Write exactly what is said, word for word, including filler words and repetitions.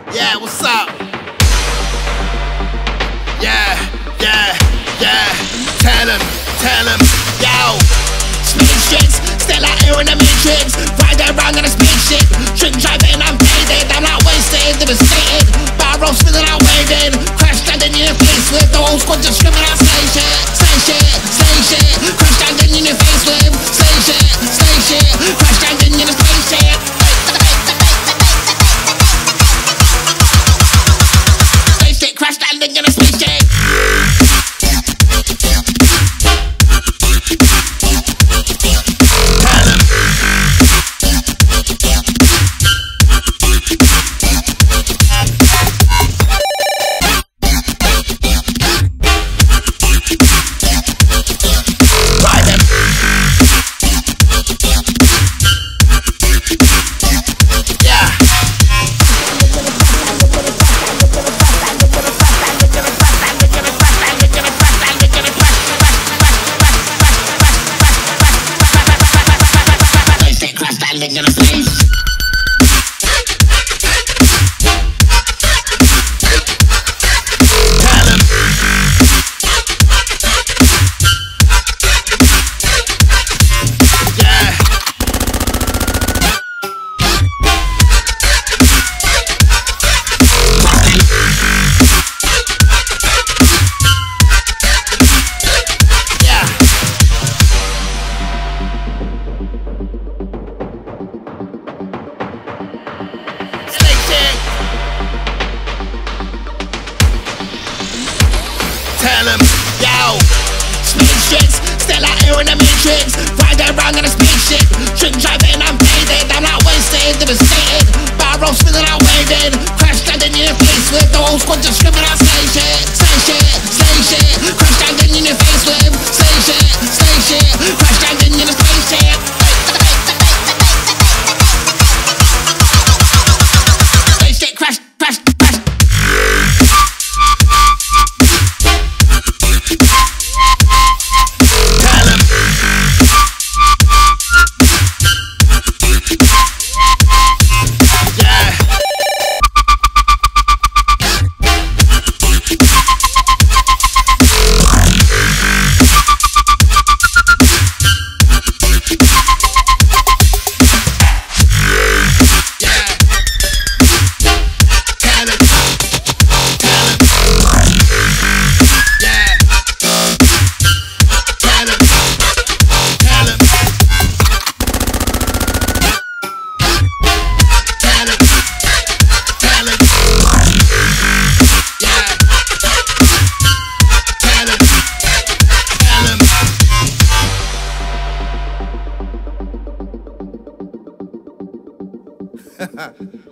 Yeah, what's up? Yeah, yeah, yeah. Tell him, tell him, yo. Spaceships, still out here in the matrix. Ride around in a spaceship. Drink driving, I'm faded. I'm not wasted, devastated. Barrels filling out waiting. Crash landing in your face with the whole squad just screaming out slay shit, slay shit, slay shit. Crash landing in your face with slay shit, slay shit. Crash landing in your spaceship. Spaceship, crash landing in a spaceship. Landing in a place. Tell him. Yeah. Tell him, yo. Spaceships, still out here in the matrix. Ride around in a spaceship. Drink driving, I'm faded. I'm not wasted, devastated. Barrels filling out waiting. Crash landing in your face with the whole squad just screaming out slay shit, slay shit, slay shit. Crash landing in your face with slay shit, slay shit. Crash landing in a spaceship. Spaceship, crash, crash, crash. Ha ha.